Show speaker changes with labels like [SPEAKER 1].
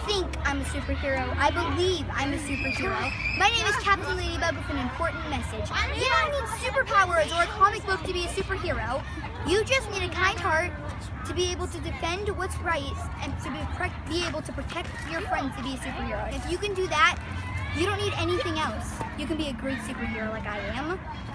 [SPEAKER 1] think I'm a superhero. I believe I'm a superhero. My name is Captain Ladybug with an important message. You don't need superpowers or a comic book to be a superhero. You just need a kind heart to be able to defend what's right and to be able to protect your friends to be a superhero. If you can do that, you don't need anything else. You can be a great superhero like I am.